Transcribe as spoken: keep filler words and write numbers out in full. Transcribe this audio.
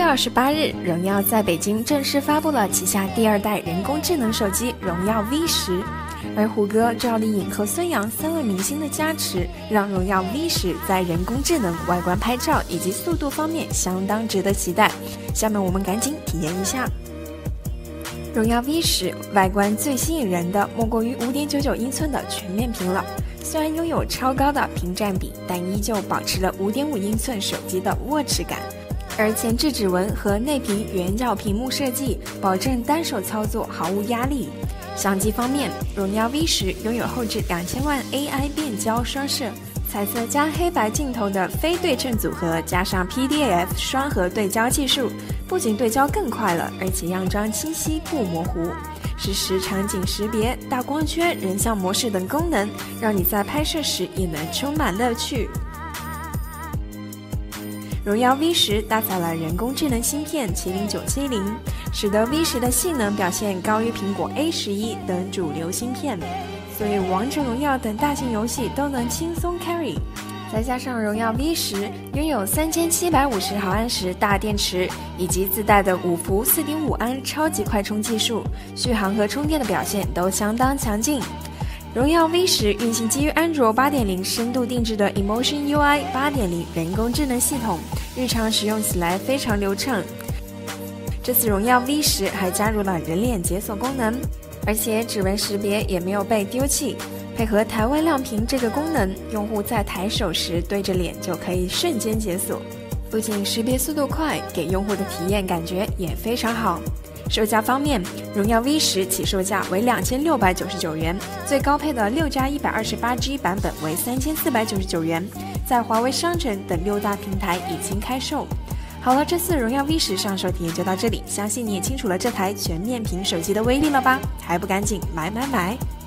二十八日，荣耀在北京正式发布了旗下第二代人工智能手机荣耀 V 十，而胡歌、赵丽颖和孙杨三位明星的加持，让荣耀 V 十在人工智能、外观拍照以及速度方面相当值得期待。下面我们赶紧体验一下。荣耀 V 十外观最吸引人的莫过于 五点九九英寸的全面屏了。虽然拥有超高的屏占比，但依旧保持了 五点五英寸手机的握持感。而前置指纹和内屏圆角屏幕设计，保证单手操作毫无压力。相机方面，荣耀 V 十拥有后置两千万 A I 变焦双摄、彩色加黑白镜头的非对称组合，加上 P D A F 双核对焦技术，不仅对焦更快了，而且样张清晰不模糊。实时场景识别、大光圈、人像模式等功能，让你在拍摄时也能充满乐趣。荣耀 V 十搭载了人工智能芯片麒麟九七零，使得 V 十的性能表现高于苹果 A 十一等主流芯片，所以王者荣耀等大型游戏都能轻松 carry。再加上荣耀 V 十拥有三千七百五十毫安时大电池，以及自带的五伏 四点五安超级快充技术，续航和充电的表现都相当强劲。荣耀 V 十运行基于安卓 八点零 深度定制的 Emotion U I 八点零 人工智能系统，日常使用起来非常流畅。这次荣耀 V 十还加入了人脸解锁功能，而且指纹识别也没有被丢弃。配合台湾亮屏这个功能，用户在抬手时对着脸就可以瞬间解锁，不仅识别速度快，给用户的体验感觉也非常好。售价方面，荣耀 V 十起售价为两千六百九十九元，最高配的六加一百二十八 G 版本为三千四百九十九元，在华为商城等六大平台已经开售。好了，这次荣耀 V 十上手体验就到这里，相信你也清楚了这台全面屏手机的威力了吧？还不赶紧买买买！